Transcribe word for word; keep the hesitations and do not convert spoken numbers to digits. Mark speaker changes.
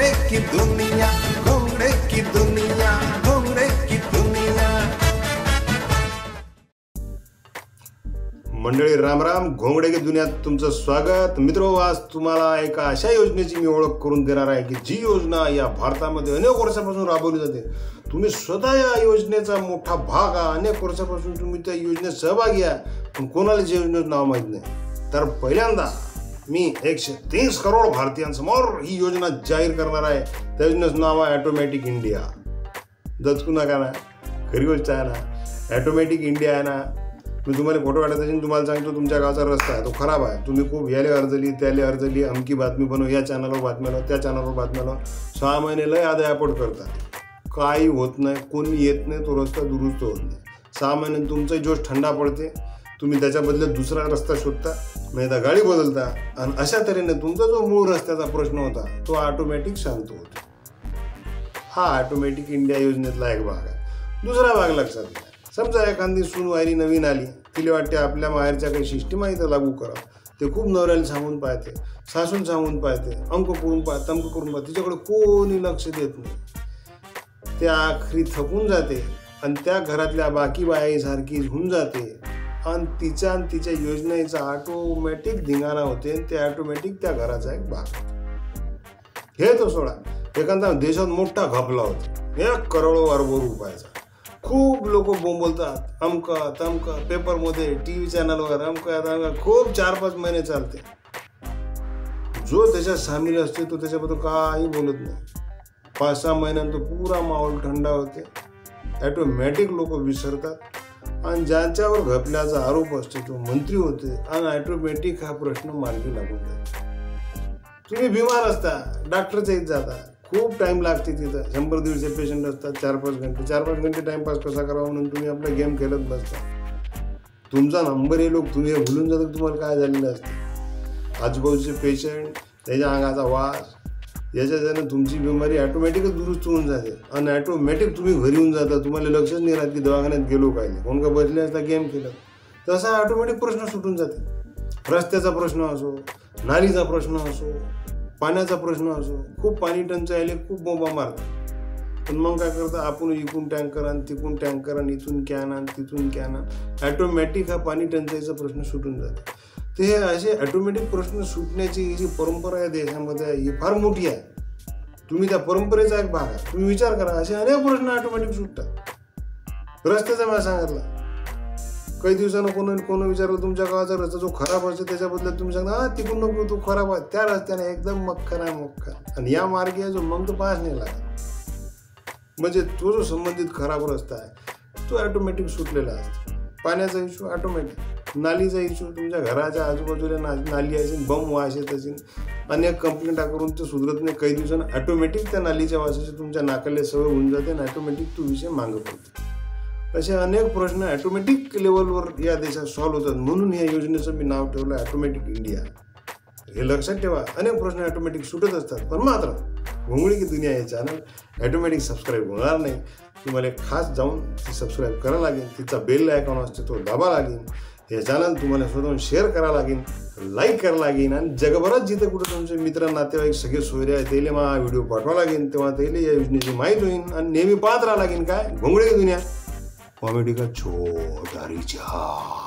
Speaker 1: घोंगड़े की दुनिया, घोंगड़े की दुनिया, घोंगड़े की दुनिया।
Speaker 2: मंडळी राम राम, घोंगडे की दुनियात तुमचं स्वागत। मित्रो, आज तुम्हाला एका अशा योजनेची मी ओळख करून देणार आहे की जी योजना या भारतामध्ये अनेक वर्षापासून राबवली जाते। तुम्ही स्वतः या योजनेचा मोठा भाग आहात, अनेक वर्षापासून तुम्ही त्या योजनेत सहभागी आहे, पण कोणाला या योजनेचं नाव माहीत नाही। तर पहिल्यांदा मी एकशे तीस करोड भारतीयांसमोर ही योजना जाहीर करणार आहे। त्या योजनेचं नाव आहे ऑटोमॅटिक इंडिया। दचकू नका ना, खरी गोष्ट आहे ना। ऑटोमॅटिक इंडिया आहे ना, मी तुम्हाला फोटो काढत असेल, तुम्हाला सांगतो तुमच्या गावचा रस्ता आहे तो खराब आहे, तुम्ही खूप याले अर्ज लिही त्याले अर्ज लिही, अमकी बातमी बनव, या चॅनलवर बातम्या लाव, त्या चॅनलवर बातम्या लाव, सहा महिने लय आधा ॲपोर्ट करतात, काही होत नाही, कोणी येत नाही, तो रस्ता दुरुस्त होत नाही। सहा महिने तुमचा जोश थंडा पडते, तुम्ही त्याच्या बदल्यात दुसरा रस्ता शोधता, मग एकदा गाडी बदलता, आणि अशा तऱ्हेने तुमचा जो मूळ रस्त्याचा प्रश्न होता तो ऑटोमॅटिक शांत होतो। हा ऑटोमॅटिक इंडिया योजनेतला एक भाग आहे। दुसरा भाग लक्षात घ्या, समजा एखादी सूनवारी नवीन आली, तिला वाटते आपल्या माहेरच्या काही सिस्टीम आहे तर लागू करा, ते खूप नवऱ्याला सांगून पाहते, सासून सांगून पाहते, अंक करून पाहते, तमक करून पाहते, तिच्याकडे कोणी लक्ष देत नाही, ते आखरी थकून जाते आणि त्या घरातल्या बाकी बायासारखी होऊन जाते, आणि तिच्या आणि तिच्या योजनेचा ऑटोमॅटिक धिंगाणा होते, ते ऑटोमॅटिक त्या घराचा एक भाग होते। हे तो सोडा, एखादा देशात मोठा घपला होता एक करोड अरबो रुपयाचा, खूप लोक बोंबलतात, अमका तमका, पेपरमध्ये, टी व्ही चॅनलवर, अमका तमका, खूप चार पाच महिने चालते। जो त्याच्यात सामील असते तो त्याच्याबद्दल काही बोलत नाही, पाच सहा महिन्यानंतर पुरा माहोल थंडा होते, ऑटोमॅटिक लोक विसरतात, आणि ज्यांच्यावर घपल्याचा आरोप असतो तो मंत्री होते, आणि ऑटोमॅटिक हा प्रश्न मार्गी लागून जातो। तुम्ही बिमार असता, डॉक्टरच्या इथं जाता, खूप टाइम लागते, तिथं शंभर दीडशे पेशंट असतात, चार पाच घंटे चार पाच घंटे टाइमपास कसा करावा म्हणून तुम्ही आपला गेम खेळत बसता, तुमचा नंबर हे लोक तुम्ही भुलून जातात तुम्हाला काय झालेलं असते। आजूबाजूचे पेशंट, त्याच्या अंगाचा वास, याच्याने तुमची बिमारी ऑटोमॅटिकच दुरुस्त होऊन जाते, आणि ऑटोमॅटिक तुम्ही घरी येऊन जाता, तुम्हाला लक्षच नाही राहत की दवाखान्यात गेलो काय, कोण का बसले असता गेम खेळत, तसा ऑटोमॅटिक प्रश्न सुटून जाते। रस्त्याचा प्रश्न असो, नालीचा प्रश्न असो, पाण्याचा प्रश्न असो, खूप पाणी टंचाई आले, खूप बोंबा मारतात, पण मग काय करता आपण, इकून टँकर आण, तिकून टँकर आण, इथून कॅन आण, तिथून कॅन आण, ऑटोमॅटिक हा पाणी टंचाईचा प्रश्न सुटून जातो। ते हे असे ऑटोमॅटिक प्रश्न सुटण्याची जी परंपरा आहे देशामध्ये ही फार मोठी आहे, तुम्ही त्या परंपरेचा एक भाग आहे। तुम्ही विचार करा, असे अनेक प्रश्न ऑटोमॅटिक सुटतात। रस्त्याचा मला सांगितलं, काही दिवसानं कोण कोण विचारलं तुमच्या गावाचा रस्ता जो खराब असतो त्याच्याबद्दल तुम्ही सांगा हा तिकडून नको तो खराब आहे, त्या रस्त्याने एकदम मक्खन आहे मक्खन, आणि या मार्गे आहे जो मग तो पास नाही लागत, म्हणजे तो जो संबंधित खराब रस्ता आहे तो ऑटोमॅटिक सुटलेला असतो। पाण्याचा इश्यू ऑटोमॅटिक, नालीचा इश्यू, तुमच्या घराच्या आजूबाजूला ना नाली असेल, बम वास येत असेल, अनेक कंप्लेंटा करून ते सुधरत नाही, काही दिवसांनी ऑटोमॅटिक त्या नालीच्या वासाची तुमच्या नाकाला सवय होऊन जाते, आणि ऑटोमॅटिक तो विषय मागं पडतो। असे अनेक प्रश्न ऑटोमॅटिक लेवलवर या देशात सॉल्व्ह होतात, म्हणून या योजनेचं मी नाव ठेवलं ऑटोमॅटिक इंडिया। हे लक्षात ठेवा, अनेक प्रश्न ऑटोमॅटिक सुटत असतात, पण मात्र घोंगडी की दुनिया हे चॅनल ऑटोमॅटिक सबस्क्राईब होणार नाही, तुम्हाला खास जाऊन ती सबस्क्राईब करावं लागेल, तिचा बेल आयकॉन असते तो दाबा लागेल, हे चॅनल तुम्हाला स्वतःहून शेअर करावं लागेल, लाईक करावं लागेल, आणि जगभरात जिथे कुठे तुमचे मित्र नातेवाईक सगळे सोयरे आहेत त्याला मला व्हिडिओ पाठवा लागेल, तेव्हा त्याला या योजनेची माहिती होईल, आणि नेहमी पाहत राहावं लागेल काय घोंगडी की दुनिया कॉमेडी का छोटा रिचार्ज।